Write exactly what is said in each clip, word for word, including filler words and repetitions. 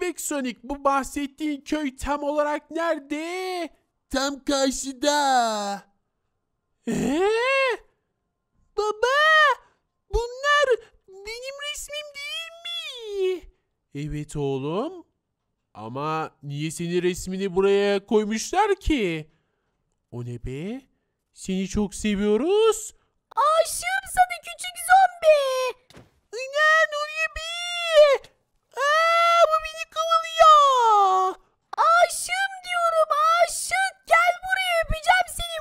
Bebek Sonic, bu bahsettiğin köy tam olarak nerede? Tam karşıda. Eee? Baba, bunlar benim resmim değil mi? Evet oğlum. Ama niye senin resmini buraya koymuşlar ki? O ne be? Seni çok seviyoruz. Aşığım sana küçük zombi. Ne oluyor be? Aa, bu beni kovalıyor. Aşığım diyorum, aşık. Gel buraya, öpeceğim seni.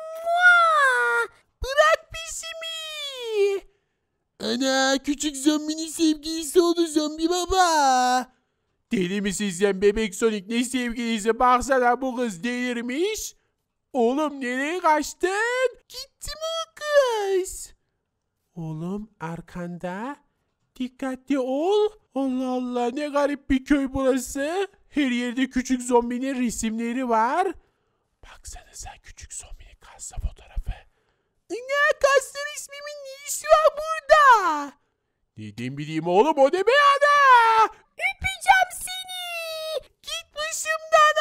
Mua! Bırak peşimi. Ana, küçük zombinin sevgilisi oldu zombi baba. Deli misin sen Bebek Sonic, ne sevgilisi, baksana bu kız delirmiş. Oğlum nereye kaçtın? Gittim o kız. Oğlum arkanda. Dikkatli ol. Allah Allah, ne garip bir köy burası. Her yerde küçük zombinin resimleri var. Baksanıza küçük zombinin kasa fotoğrafı. Ne kasa resmimin ne işi var burada? Neden bileyim oğlum, o ne be ana? Öpeceğim seni. Git başımdan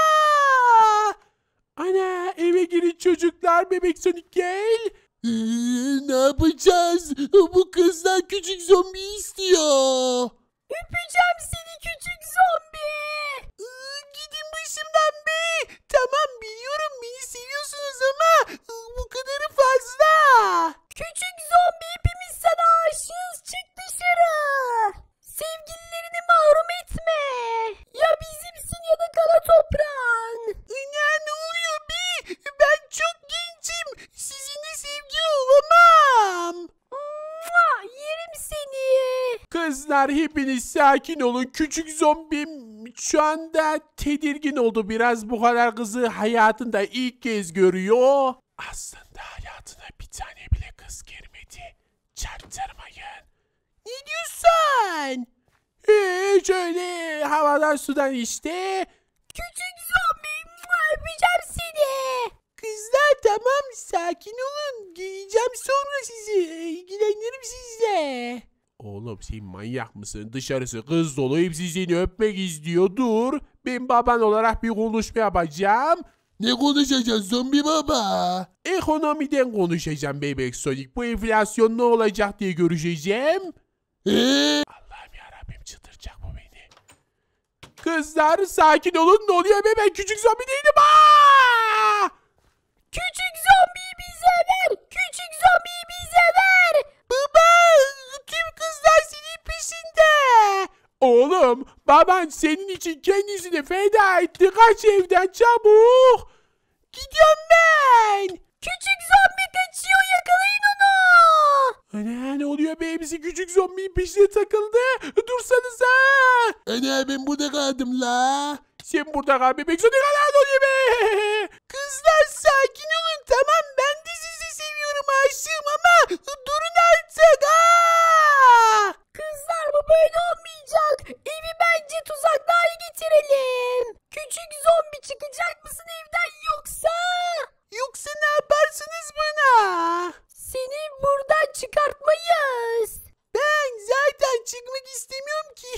ha! Ana, eve girin çocuklar, Bebek Sonic gel. Ee, ne yapacağız? Bu kızlar küçük zombi istiyor. Öpeceğim seni küçük zombi. Iı, gidin başımdan be. Tamam biliyorum, beni seviyorsunuz ama ıı, bu kadarı fazla. Küçük zombi, hepimiz sana aşığız. Çık dışarı. Sevgililerini mahrum etme. Ya bizimsin ya da kara toprağın. Ana, ne oluyor be? Ben çok gencim. Sizinle sevgili olamam. Mua! Yerim seni. Kızlar hepiniz sakin olun. Küçük zombim şu anda tedirgin oldu biraz. Bu kadar kızı hayatında ilk kez görüyor. Aslında hayatına bir tane bile kız girmedi. Çaktırmayın. Ne diyorsun? Hiç öyle havadan sudan işte. Küçük zombi, mua! Öpeceğim seni. Kızlar tamam, sakin olun. Geleceğim sonra sizi. İlgilenirim sizle. Oğlum sen manyak mısın? Dışarısı kız dolu. Hepsi seni öpmek istiyor. Dur. Ben baban olarak bir konuşma yapacağım. Ne konuşacağız zombi baba? Ekonomiden konuşacağım Bebek Sonic. Bu enflasyon ne olacak diye görüşeceğim. Ee? Allah'ım yarabbim, çıldıracak bu beni. Kızlar sakin olun. Ne oluyor be, ben küçük zombi değilim. Aa! Küçük zombiyi bize ver. Küçük zombiyi bize ver. Baba, tüm kızlar senin peşinde. Oğlum, baban senin için kendisini feda etti. Kaç evden çabuk. Gidiyorum ben. Küçük zombi kaçıyor, yakalayın onu. Ana, ne oluyor be, hepsi küçük zombinin peşine takıldı. Dursanıza. Ana, ben burada kaldım la. Sen burada kal Bebek Sonic, ne oluyor be? Kızlar sakin olun, tamam, ben de sizi seviyorum, aşığım ama durun artık. Aa! Kızlar, bu böyle olmayacak. Evi bence tuzaklı hale getirelim. Küçük zombi, çıkacak mısın evden yoksa? Yoksa ne yaparsınız bana? Seni buradan çıkartmayız. Ben zaten çıkmak istemiyorum ki.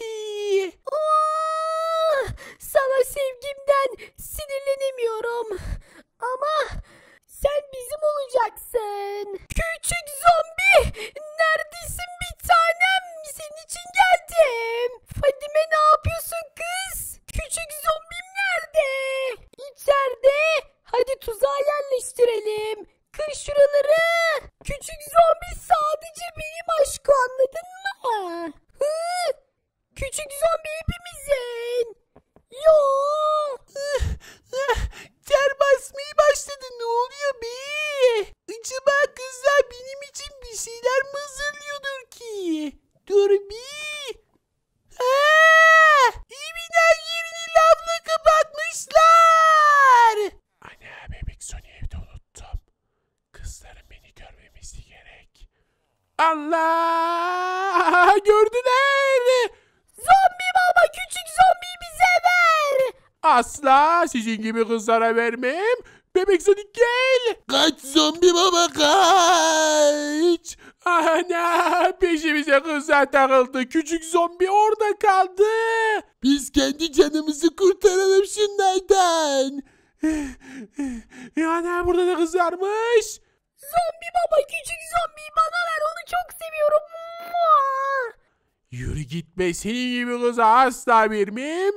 Aa, sana sevgimden sinirlenemiyorum. Ama sen bizim olacaksın. Küçük zombi, neredesin bir tanem? Senin için geldim. Fadime, ne yapıyorsun kız? Küçük zombim nerede? İçeride. Hadi tuzağa yerleştirelim. Kır şuraları. Küçük zombi sadece benim aşkı, anladın mı? Hı? Küçük zombi hepimizin. Yo. Ter basmaya başladı, ne oluyor be? Acaba kızlar benim için bir şeyler mi hazırlıyordur ki? Dur bir. Aa! Evin her yerini lavla kapatmışlar. Ana, Bebek Sony evde unuttum. Kızların beni görmemesi gerek. Allah! Gördüler. Zombi baba, küçük zombiyi bize ver. Asla sizin gibi kızlara vermem. Bebek Sonic gel. Kaç zombi baba, kaç. Ana peşimize kızlar takıldı. Küçük zombi orada kaldı. Biz kendi canımızı kurtaralım şunlardan. Ana burada da kızarmış. Zombi baba küçük zombiyi bana ver onu çok seviyorum. Mua! Yürü gitme, senin gibi kıza asla vermem.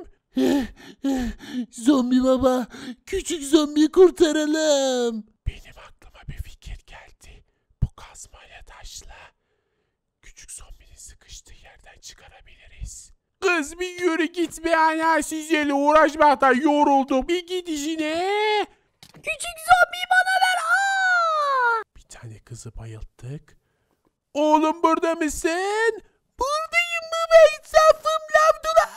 Zombi baba, küçük zombiyi kurtaralım. Benim aklıma bir fikir geldi. Bu kazmayla taşla küçük zombinin sıkıştığı yerden çıkarabiliriz. Kız bir yürü gitme ana, sizlerle uğraşmaktan yoruldum. Bir git işine. Küçük zombiyi bana ver. Aa! Bir tane kızı bayılttık. Oğlum burada mısın? Buradayım baba, etrafım lavdura.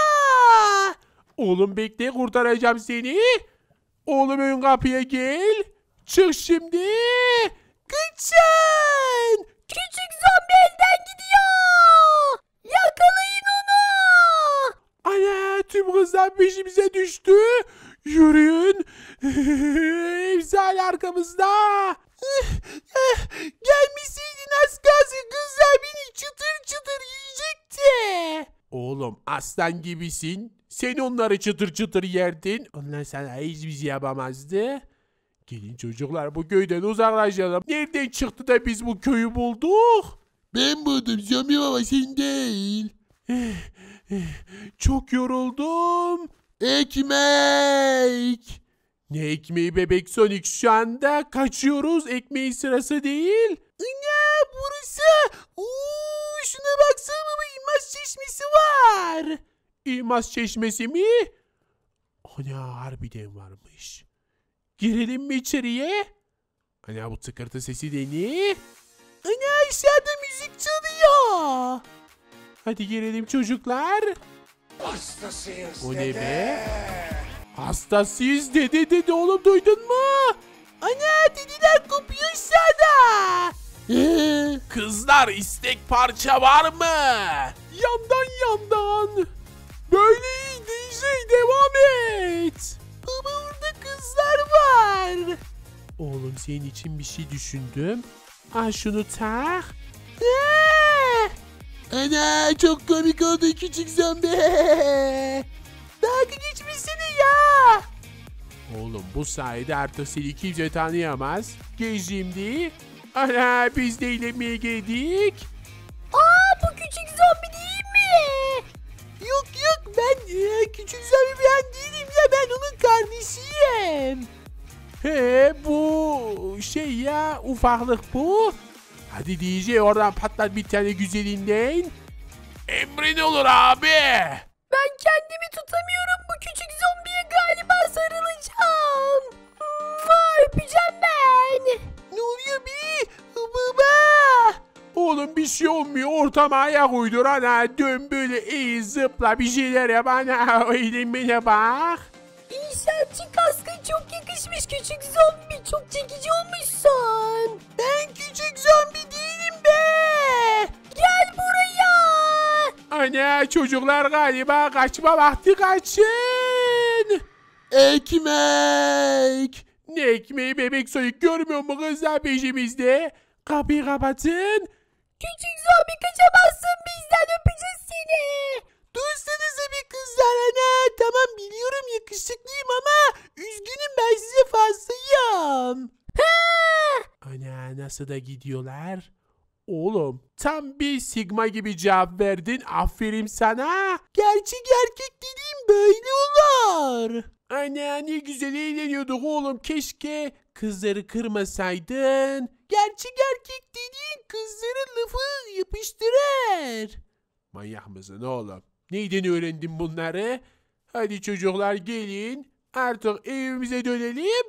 Oğlum bekle, kurtaracağım seni. Oğlum ön kapıya gel. Çık şimdi. Kaçın. Küçük zombi elden gidiyor. Yakalayın onu. Ana tüm kızlar peşimize düştü. Yürüyün. Efsane arkamızda. Gelmeseydin az kalsın kızlar beni çıtır çıtır yiyecekti. Oğlum aslan gibisin. Sen onları çıtır çıtır yerdin. Onlar sana hiçbir şey yapamazdı. Gelin çocuklar bu köyden uzaklaşalım. Nereden çıktı da biz bu köyü bulduk? Ben buldum zombi baba, sen değil. Çok yoruldum. Ekmek. Ne ekmeği bebek Sonic, şu anda kaçıyoruz. Ekmeğin sırası değil. Ne burası? Oo, şuna baksana baba, İlmaz çeşmesi var. İlmaz çeşmesi mi? Ana harbiden varmış. Girelim mi içeriye? Ana bu tıkırtı sesi de ne? Ana aşağıda müzik çalıyor. Hadi girelim çocuklar. Hastasıyız O ne dede. be? Hastasıyız dedi dedi oğlum, duydun mu? Ana dediler kopuyor aşağıda. Ee, Kızlar istek parça var mı? Yandan yandan. Böyle iyi D J, devam et. Ama orada kızlar var. Oğlum senin için bir şey düşündüm. Al şunu tak. Ee! Ana çok komik oldu küçük zombi. Dalga geçmesene ya. Oğlum bu sayede artık seni kimse tanıyamaz. Gel şimdi. Ana biz de eğlenmeye geldik. Aa bu küçük zombi değil mi? Yok yok ben e, küçük zombi ben değilim ya, ben onun kardeşiyim. He bu şey ya, ufaklık bu. Hadi D J oradan patlat bir tane güzelinden. Emrin olur abi. Ben kendimi tutamıyorum bu küçük zombiye galiba sarılacağım. Mua, öpeceğim ben. Ne oluyor be? Baba. Oğlum bir şey olmuyor. Ortama ayak uydur ana. Dön böyle eğil zıpla bir şeyler yap ana. Eğlenmene bak. İnşaatçı kaskın çok yakışmış küçük zombi. Çok çekici olmuşsun. Ben küçük zombi değilim be. Gel buraya. Ana çocuklar galiba kaçma vakti, kaçın. Ekmek. Ne ekmeği bebek Sonic, görmüyor mu kızlar peşimizde? Kapıyı kapatın. Küçük zombi kaçamazsın bizden, öpeceğiz seni. Dursanıza bir kızlar ana. Tamam biliyorum yakışıklıyım ama üzgünüm, ben size fazlayım. Ana nasıl da gidiyorlar. Oğlum tam bir Sigma gibi cevap verdin. Aferin sana. Gerçek erkek dediğim böyle olur. Ana ne güzel eğleniyorduk oğlum. Keşke kızları kırmasaydın. Gerçek erkek dediğin kızların lafı yapıştırır. Manyak mısın oğlum? Neyden öğrendin bunları? Hadi çocuklar gelin. Artık evimize dönelim.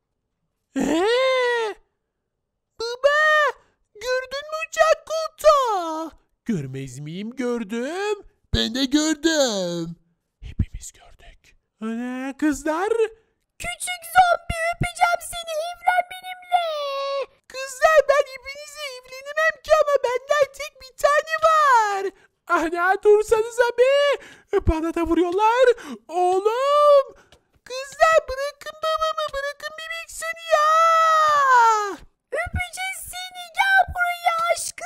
Eee? Baba! Gördün mü uçak koltuğu? Görmez miyim? Gördüm. Ben de gördüm. Hepimiz gördük. Ana kızlar. Küçük zombi öpeceğim seni, evlen benimle. Kızlar ben hepinize evlenemem ki ama benden tek bir tane var. Ana dursanıza be. Bana da vuruyorlar. Oğlum. Kızlar bırakın babamı, bırakın bebek seni ya. Öpeceğiz seni, gel buraya aşkım.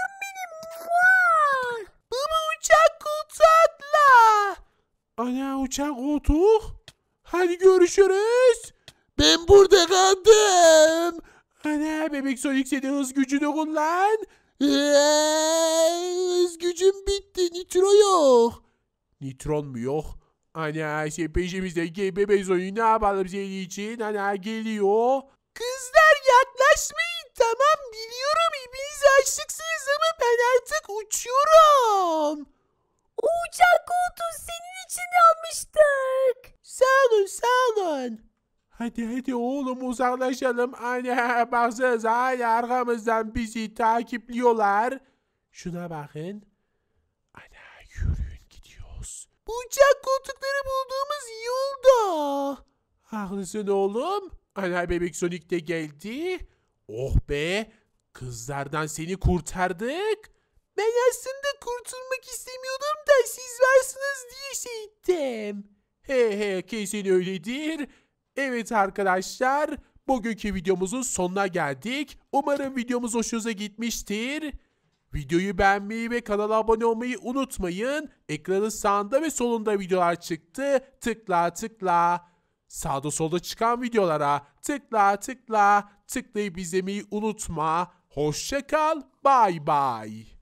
Ana uçak koltuk. Hadi görüşürüz. Ben burada kaldım. Ana bebek Sonic senin hız gücünü kullan. Eee, hız gücüm bitti. Nitro yok. Nitron mu yok? Ana şey peşimizde gel bebek Sonic ne yapalım senin için? Ana geliyor. Kızlar yaklaşmayın tamam biliyorum hepiniz aşıksınız ama ben artık uçuyorum. O uçak koltuğu senin için almıştık. Sağ olun sağ olun. Hadi hadi oğlum uzaklaşalım. Ana baksanıza hala arkamızdan bizi takipliyorlar. Şuna bakın. Ana yürüyün gidiyoruz. Bu uçak koltukları bulduğumuz iyi oldu. Haklısın oğlum. Ana bebek Sonic de geldi. Oh be. Kızlardan seni kurtardık. Ben aslında kurtulmak istemiyordum da siz varsınız diye şey ettim. He he kesin öyledir. Evet arkadaşlar bugünkü videomuzun sonuna geldik. Umarım videomuz hoşunuza gitmiştir. Videoyu beğenmeyi ve kanala abone olmayı unutmayın. Ekranın sağında ve solunda videolar çıktı. Tıkla tıkla. Sağda solda çıkan videolara tıkla tıkla. Tıklayıp izlemeyi unutma. Hoşça kal. Bay bay.